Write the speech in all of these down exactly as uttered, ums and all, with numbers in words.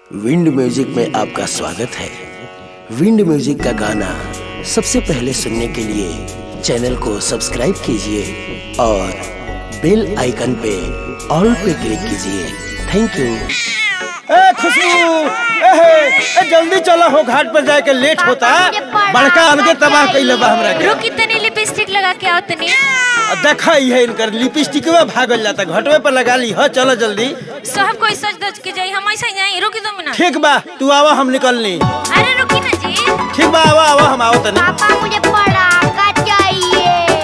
Wind music में आपका स्वागत है। विंड म्यूजिक का गाना सबसे पहले सुनने के लिए चैनल को सब्सक्राइब कीजिए और बेल आइकन पे ऑल पे क्लिक कीजिए। Thank you. ए खुशबू, ए, ए जल्दी चलो हो, घाट पर जाके लेट होता। बड़का अलगे तबाह कइले बा हमरा के। रुकी तनी लिपस्टिक लगा के आओ तनी। देखा ही है इनकर लिपस्टिकवा भागल जाता, घटवे पर लगा ली। हो चलो जल्दी। सब कोई सज धज के जाई, हम ऐसे जाई। रुकी दो मिनट। ठीक बा, तू आवा, हम निकलनी। अरे रुकी ना जी। ठीक बा, आवा आवा, हम आओ तनी। पापा मुझे पटाखा चाहिए।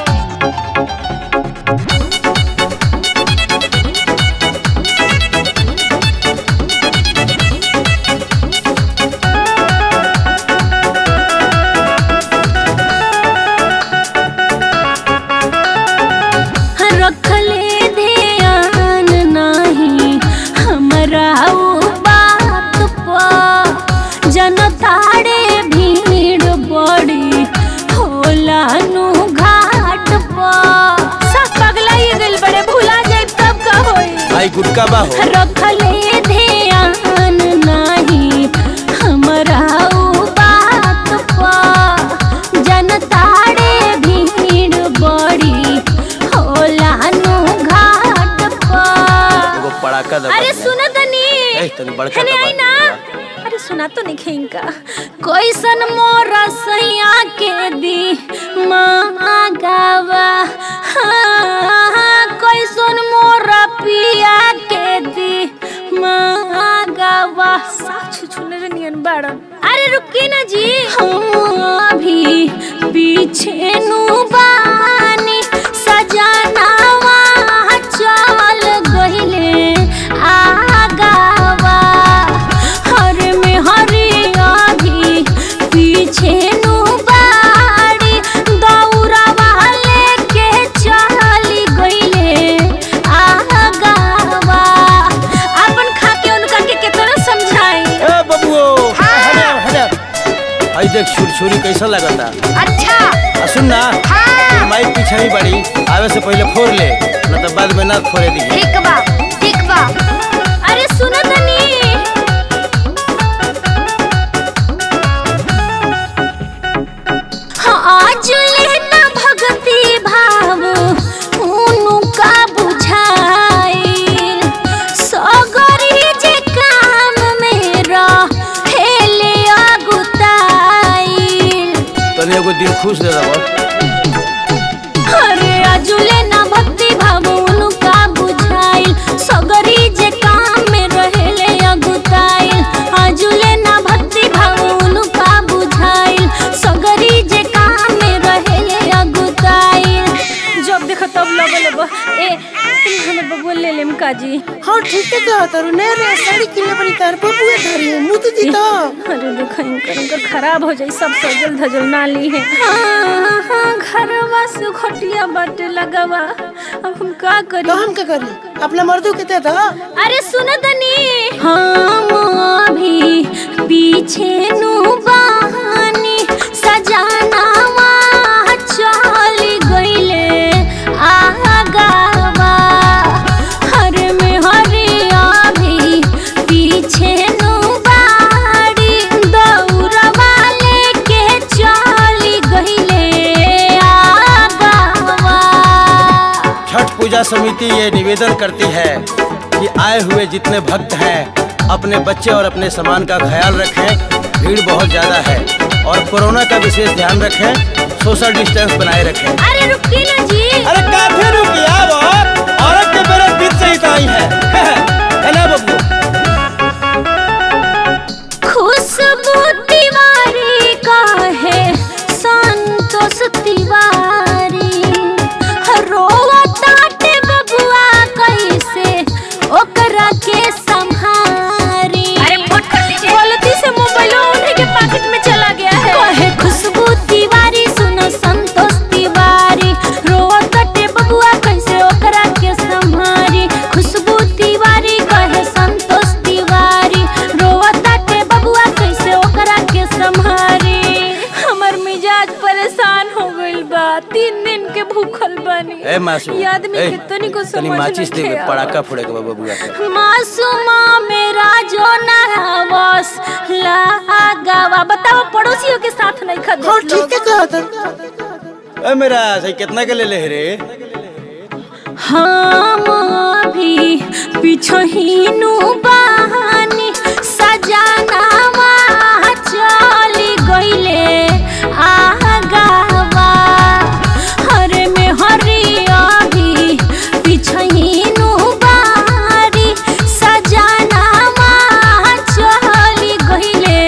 रखले ध्यान नहीं हमरा बात पर, जनताड़े भीड़ बड़ी होला नु घाट पर। सब पगलाई गइल बड़े, भुला जाए तब का होई। आई गुटका बा हो। रखले ध्यान नहीं हमरा बात पर, जनताड़े भीड़ बड़ी पड़ाका दबा। अरे सुनो तनी, ए तनी बड़का हने आई ना। अरे सुना तो नहीं खेंका। कोइसन मोरा सैया के दी माँ गावा, हाँ कोइसन मोरा पिया के दी माँ गावा। साचु छुने नियन बाड़न। अरे रुकी ना जी, हम अभी पीछे नु बानी, सजनावा चल गहिले आगावा। हर में हरिया भी पीछे नु बाड़ी, दौड़ावा लेके चली गइले आगावा। अपन खा के उनका के कितना समझाई। ए बबुओ, हने हने। आई देख छुरछुरी कैसा लगता। अच्छा आ सुन ना, हाँ। माइक पीछे ही बड़ी, आवे से पहले फोड़ ले, न तो बाद में ना फोड़े दी। ठीक बा, ठीक बा। अरे सुनो तनी, आज लेना भक्ति भाव उनका बुझाई, सगरी जे काम मेरा हेले अगुताई। तनी एगो दिल खुश दे दबो। अरे आज लेना भक्ति भाव उनका बुझाई, सगरी जे काम में रहेले अगुताई। आज लेना भक्ति भाव उनका बुझाई, सगरी जे काम में रहेले अगुताई। जब देखो तब लगल बा ए तुम हमर बबुआ ले लेम काजी। हाँ ठीक है, कहा तारू ने रे साड़ी किले बड़ी कार बबुआ धरी मुत दी तो। अरे देखो इनकर इनकर खराब हो जाई, सब सजल धजल नाली है। हाँ हाँ घरवा से खटिया बाटे लगावा, अब हम का करी। तो हम क्या करी, अपना मर्दों के दे दो। अरे सुनो तनी, हम अभी पीछे नु बहानी, सजनावा चली गइले आगावा। हर में हरिया भी पीछे नु बाड़ी, दौड़ावा लेके चली गइले आगावा। छठ पूजा समिति ये निवेदन करती है कि आए हुए जितने भक्त हैं अपने बच्चे और अपने सामान का ख्याल रखें। भीड़ बहुत ज्यादा है और कोरोना का विशेष ध्यान रखें, सोशल डिस्टेंस बनाए रखें। अरे रुकी ना जी। अरे काफी रुकी अब, औरत के मेरे बीच से ही आई है। है ना बबू? खुशबू तिवारी का है संतोष तिवारी, रोवा ताटे बबुआ कैसे ओकरा के संहारी। अरे फोन कर दीजिए। गलती से मोबाइल उन्हीं के पॉकेट में चला गया है। कहे खुशबू तिवारी, सुनो संतोष तिवारी, रोवा ताटे बबुआ कैसे ओकरा के संहारी। खुशबू तिवारी कहे संतोष तिवारी, रोवा ताटे बबुआ कैसे ओकरा के संहारी। हमर मिजाज परेशान हो गइल बा, तीन दिन के भूखल बानी। ए मासू, ये आदमी ए, कितनी को तनी समझ माचिस दे नहीं के आवा। पड़ाका फोड़े के बबुआ के। मासूमा मेरा जो ना किसी के साथ नहीं खा हाँ ठीक है कहा था। ए मेरा सही कितना के ले ले रे? हम अभी पिछहिनु बहानी सजनावा चली गईले आगावा। हरे में हरी अभी पिछहिनु बहानी सजनावा चली गईले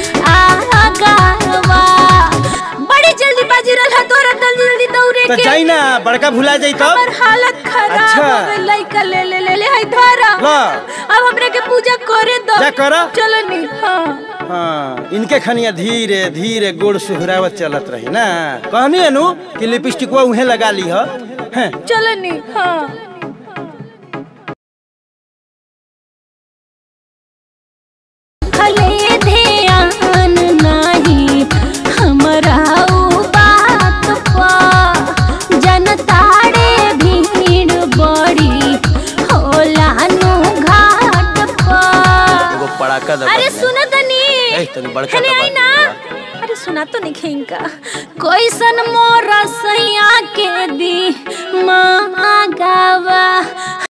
आगावा। बड़ी जल्दीबाजी रहा तोरा जल्दी दौड़े तो के जाई ना बड़का भुला जाई तब। हमर हालत खराब अच्छा। हो गई। लइका ले ले ले ले हाय धरा। ला। अब हमरे के पूजा करे दो। जा करा। चलो नी। हाँ हाँ इनके खनिया धीरे धीरे गोड़ सुहरावत चलत रही ना। कहनी अनु कि लिपस्टिक वो उहे लगा ली हो। हैं चलो नी। हाँ भले ध्यान नहीं हमरा उ बात पा जनताड़े भीड़ बड़ी होला नु घाट पा। एगो पड़ाका दबा। अरे सुनो तनी। ए तनी बड़का है दबा आई ना। अरे सुना तो नहीं खेंका कोईसन मोरा सैया के दी माँ गावा।